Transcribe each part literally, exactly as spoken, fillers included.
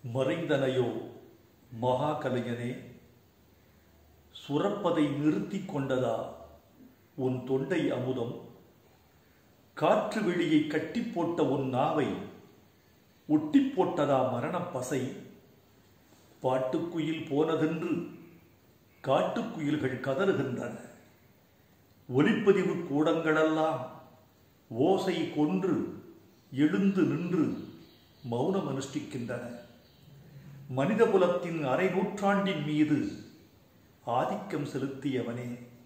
மறைந்தனையோ மகா கலைஞனே, சுரப்பதை நிறுத்தி கொண்டதா உன் தொண்டை அமுதம்? காற்று வெளியை கட்டி போட்ட உன் நாவை ஒட்டி போட்டதா மரணப் பசை? பாட்டுக்குயில் போனதென்று காட்டுக்குயில்கள் கதறுகின்றன. ஒலிப்பதிவு கூடங்களெல்லாம் ஓசை கொன்று எழுந்து நின்று மௌனம் அனுஷ்டிக்கின்றன. மனிதகுலத்தின் அரை நூற்றாண்டின் மீது ஆதிக்கம் செலுத்தியவனே,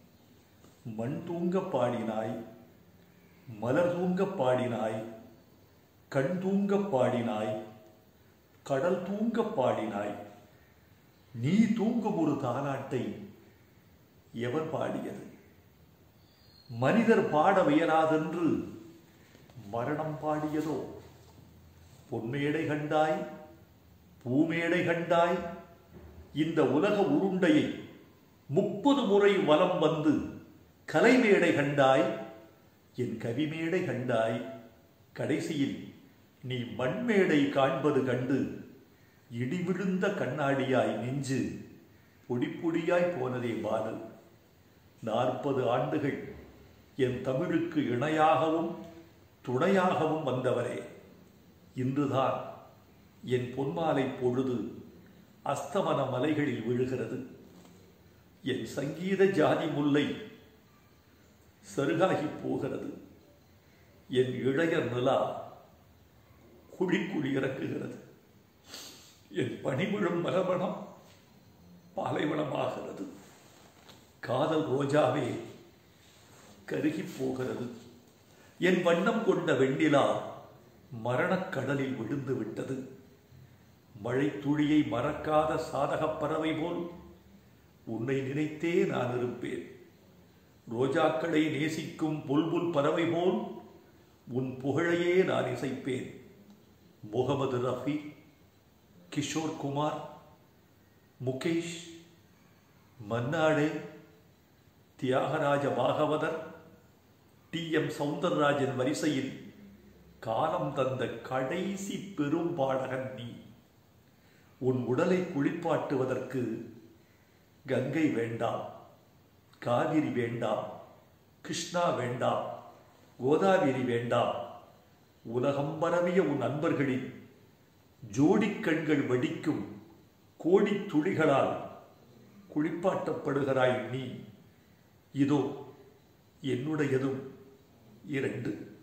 மண் தூங்க பாடினாய், மலர் தூங்க பாடினாய், கண் தூங்க பாடினாய், கடல் தூங்க பாடினாய். நீ தூங்கும் ஒரு தாலாட்டை எவர் பாடியது? மனிதர் பாட வியலாதென்று மரணம் பாடியதோ? பொன்மேடை கண்டாய், பூமேடை கண்டாய், இந்த உலக உருண்டையை முப்பது முறை வலம் வந்து கலைமேடை கண்டாய், என் கவிமேடை கண்டாய். கடைசியில் நீ மண்மேடை காண்பது கண்டு இடி விழுந்த கண்ணாடியாய் நெஞ்சு பொடி பொடியாய் போனதே பாலு. நாற்பது ஆண்டுகள் என் தமிழுக்கு இணையாகவும் துணையாகவும் வந்தவரே, இன்றுதான் என் பொன்மாலை பொழுது அஸ்தமன மலைகளில் விழுகிறது. என் சங்கீத ஜாதி முல்லை சருகாகி போகிறது. என் இளையர் நிலா குழி குழி இறக்குகிறது. என் பனிவிழும் மலர்வனம் பாலைவனமாகிறது. காதல் ரோஜாவே கருகி போகிறது. என் வண்ணம் கொண்ட வெண்ணிலா மரணக்கடலில் விழுந்து விட்டது. மழை துளியை மறக்காத சாதகப் பறவை போல் உன்னை நினைத்தே நான் இருப்பேன். ரோஜாக்களை நேசிக்கும் புல்புல் பறவை போல் உன் புகழையே நான் இசைப்பேன். முகமது ரஃபி, கிஷோர் குமார், முகேஷ், மன்னாடே, தியாகராஜ பாகவதர், டி எம் சௌந்தரராஜன் வரிசையில் காலம் தந்த கடைசி பெரும் பாடகன் நீ. உன் உடலை குளிப்பாட்டுவதற்கு கங்கை வேண்டாம், காவிரி வேண்டாம், கிருஷ்ணா வேண்டாம், கோதாவரி வேண்டாம். உலகம் பரவிய உன் அன்பர்களின் ஜோடி கண்கள் வடிக்கும் கோடி துளிகளால் குளிப்பாட்டப்படுகிறாய் நீ. இதோ என்னுடையதும் இரண்டு.